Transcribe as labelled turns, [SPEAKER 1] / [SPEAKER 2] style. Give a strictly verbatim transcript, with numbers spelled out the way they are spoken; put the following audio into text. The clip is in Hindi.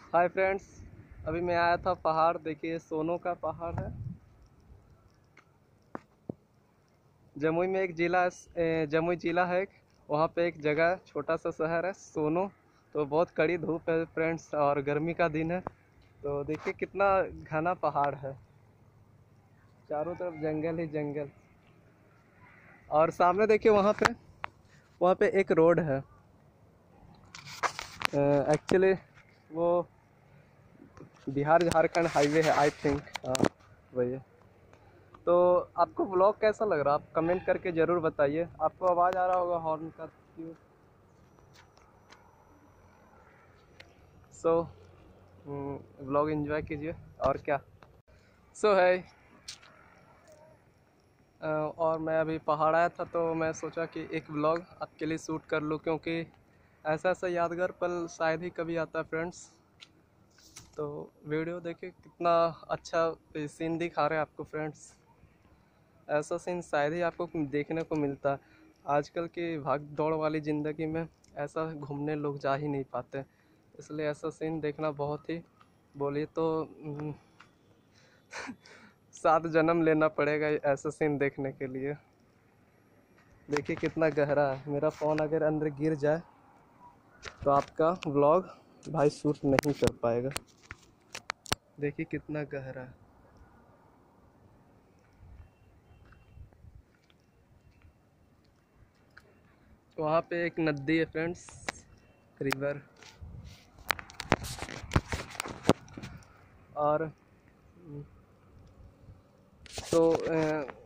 [SPEAKER 1] हाय फ्रेंड्स, अभी मैं आया था पहाड़। देखिए सोनो का पहाड़ है। जमुई में एक जिला ए, जमुई जिला है एक, वहाँ पे एक जगह छोटा सा शहर है सोनो। तो बहुत कड़ी धूप है फ्रेंड्स और गर्मी का दिन है। तो देखिए कितना घना पहाड़ है, चारों तरफ जंगल ही जंगल। और सामने देखिए वहाँ पे वहाँ पे एक रोड है। एक्चुअली वो बिहार झारखंड हाईवे है आई थिंक। हाँ वही है। तो आपको व्लॉग कैसा लग रहा है, आप कमेंट करके ज़रूर बताइए। आपको आवाज़ आ रहा होगा हॉर्न का। सो व्लॉग एंजॉय कीजिए और क्या। सो so, है और मैं अभी पहाड़ आया था तो मैं सोचा कि एक व्लॉग आपके लिए शूट कर लूँ, क्योंकि ऐसा ऐसा यादगार पल शायद ही कभी आता है फ्रेंड्स। तो वीडियो देखिए कितना अच्छा सीन दिखा रहे हैं आपको फ्रेंड्स। ऐसा सीन शायद ही आपको देखने को मिलता है। आजकल की भाग दौड़ वाली ज़िंदगी में ऐसा घूमने लोग जा ही नहीं पाते, इसलिए ऐसा सीन देखना बहुत ही, बोलिए तो सात जन्म लेना पड़ेगा ऐसा सीन देखने के लिए। देखिए कितना गहरा है। मेरा फ़ोन अगर अंदर गिर जाए तो आपका व्लॉग भाई शूट नहीं कर पाएगा। देखिए कितना गहरा है। वहाँ पे एक नदी है फ्रेंड्स, रिवर। और तो